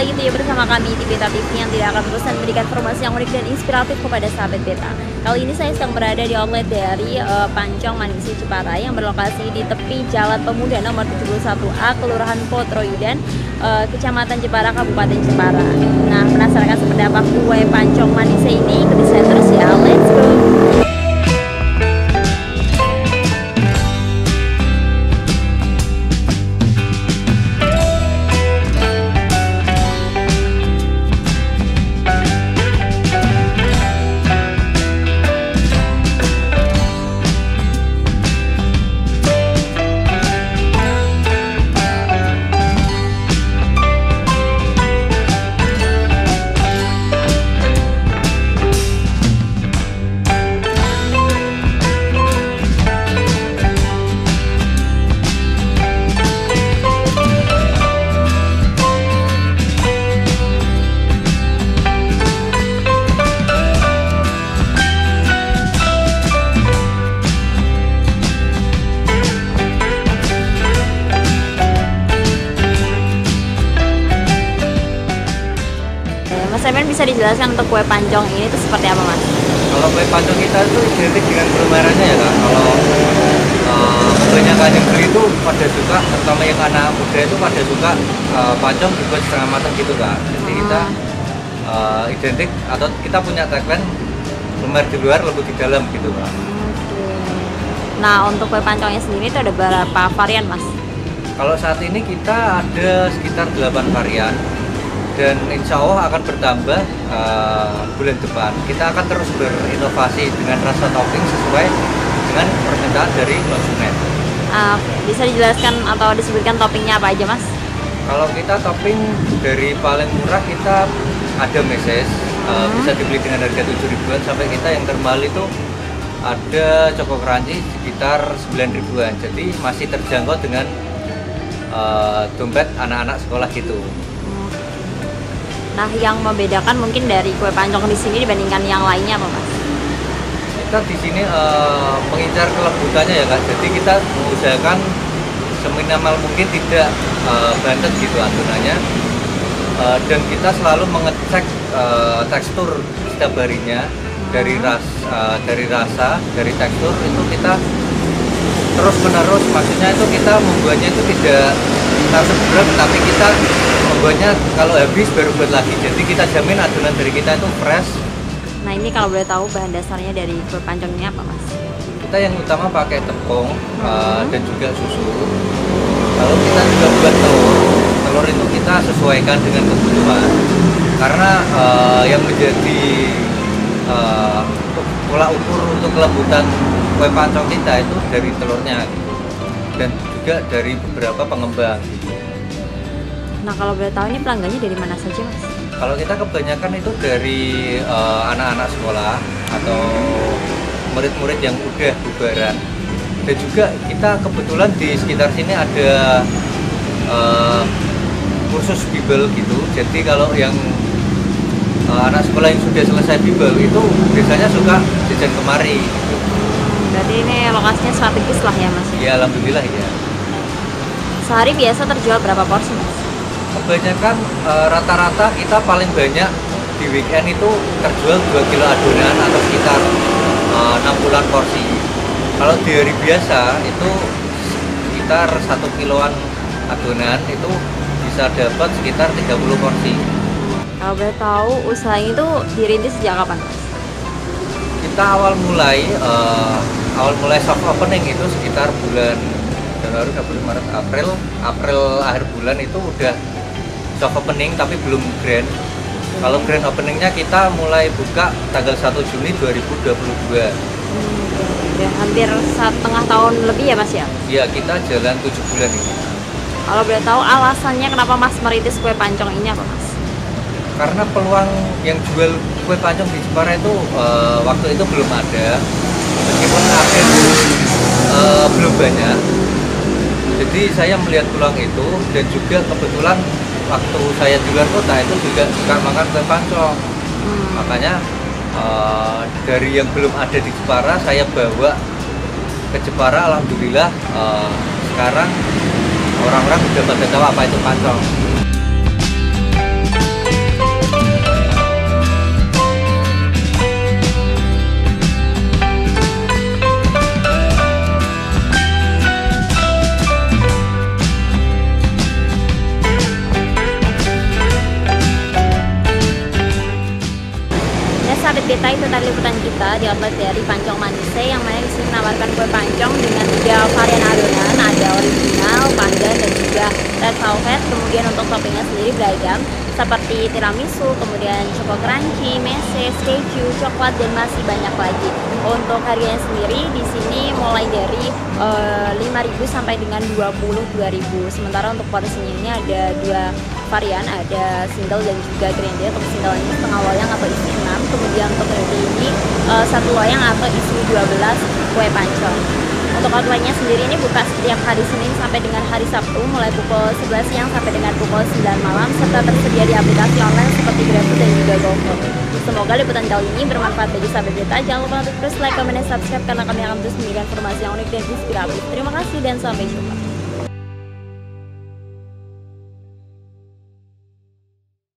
lagi tuh ya bersama kami di Beta TV yang tidak akan bosan memberikan informasi yang unik dan inspiratif kepada sahabat Beta. Kali ini saya sedang berada di outlet dari Pancong Manisi Jepara yang berlokasi di tepi Jalan Pemuda nomor 71A, Kelurahan Potroyudan, Kecamatan Jepara, Kabupaten Jepara. Nah, penasaran seperti apa kue Pancong Manisi ini? Ikuti saya terus ya, let's go! Mas Emen bisa dijelaskan untuk kue pancong ini itu seperti apa, Mas? Kalau kue pancong kita itu identik dengan permairannya ya Kak. Kalau kebanyakan yang beli itu pada suka, terutama yang anak muda itu pada suka pancong dibuat setengah matang gitu Kak. Jadi kita identik atau kita punya tagline lumer di luar, lembut di dalam gitu Kak. Nah, untuk kue pancongnya sendiri itu ada berapa varian, Mas? Kalau saat ini kita ada sekitar 8 varian. Dan insya Allah akan bertambah bulan depan. Kita akan terus berinovasi dengan rasa topping sesuai dengan permintaan dari konsumen. Bisa dijelaskan atau disebutkan toppingnya apa aja, Mas? Kalau kita topping dari paling murah kita ada meses, bisa dibeli dengan harga 7 ribuan, sampai kita yang termahal itu ada Choco Crunchy sekitar 9 ribuan. Jadi masih terjangkau dengan dompet anak-anak sekolah gitu. Nah, yang membedakan mungkin dari kue pancong di sini dibandingkan yang lainnya apa, Mas? Kita di sini mengincar kelembutannya ya Kak. Jadi kita mengusahakan seminimal mungkin tidak bantet gitu adonannya. Dan kita selalu mengecek tekstur setiap harinya dari rasa, dari tekstur itu kita terus menerus. Maksudnya itu kita membuatnya itu tidak langsung berat, tapi kita membuatnya kalau habis baru buat lagi. Jadi kita jamin adonan dari kita itu fresh. Nah, ini kalau boleh tahu bahan dasarnya dari kue pancong ini apa, Mas? Kita yang utama pakai tepung dan juga susu. Lalu kita juga buat telur. Telur itu kita sesuaikan dengan kebutuhan. Karena yang menjadi pola ukur untuk kelembutan kue pancong kita itu dari telurnya gitu. Dan juga dari beberapa pengembang gitu. Nah, kalau boleh tahu ini pelanggannya dari mana saja, Mas? Kalau kita kebanyakan itu dari anak-anak sekolah atau murid-murid yang udah bubaran. Dan juga kita kebetulan di sekitar sini ada kursus Bimbel gitu. Jadi kalau yang anak sekolah yang sudah selesai Bimbel itu biasanya suka jajan kemari gitu. Berarti ini lokasinya strategis lah ya, Mas? Ya, alhamdulillah ya. Sehari biasa terjual berapa porsi, Mas? Kebanyakan rata-rata kita paling banyak di weekend itu terjual 2 kilo adonan atau sekitar 60-an porsi. Kalau di hari biasa itu sekitar 1 kiloan adonan itu bisa dapat sekitar 30 porsi. Kalau boleh tahu usaha itu dirintis sejak kapan, Mas? Kita awal mulai soft opening itu sekitar bulan Januari, Februari, Maret, April akhir bulan itu udah soft opening tapi belum grand. Kalau grand openingnya kita mulai buka tanggal 1 Juni 2022. Udah hampir 1,5 tahun lebih ya, Mas ya? Iya, kita jalan 7 bulan ini. Kalau boleh tahu alasannya kenapa Mas merintis kue pancong ini apa, Mas? Karena peluang yang jual kue pancong di Jepara itu waktu itu belum ada. Meskipun ada belum banyak. Jadi saya melihat peluang itu, dan juga kebetulan waktu saya di luar kota itu juga suka makan kue pancong. Makanya dari yang belum ada di Jepara saya bawa ke Jepara. Alhamdulillah sekarang orang-orang sudah pada tahu apa itu pancong. Beta, itu tadi liputan kita di outlet dari Pancong Manise, yang mana di sini menawarkan kue pancong dengan 3 varian adonan, ada original, pandan, dan juga red velvet. Kemudian untuk toppingnya sendiri beragam seperti tiramisu, kemudian choco crunchy, meses, keju, coklat, dan masih banyak lagi. Untuk harganya sendiri di sini mulai dari 5.000 sampai dengan 22.000. Sementara untuk porsinya ini ada 2 varian, ada single dan juga grande. Untuk single ini setengah loyang atau isi 6, kemudian untuk grande ini 1 loyang atau isi 12 kue pancong. Untuk outletnya sendiri ini buka setiap hari Senin sampai dengan hari Sabtu mulai pukul 11 siang sampai dengan pukul 9 malam, serta tersedia di aplikasi online seperti GrabFood dan juga GoFood. Semoga liputan kali ini bermanfaat bagi sahabat Beta. Jangan lupa untuk terus like, comment, dan subscribe karena kami akan terus memberikan informasi yang unik dan inspiratif. Terima kasih dan sampai jumpa.